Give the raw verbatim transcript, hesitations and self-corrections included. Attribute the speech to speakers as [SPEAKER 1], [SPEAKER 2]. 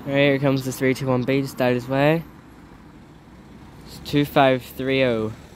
[SPEAKER 1] Alright, here comes the three two one B to start his way. It's two five three oh.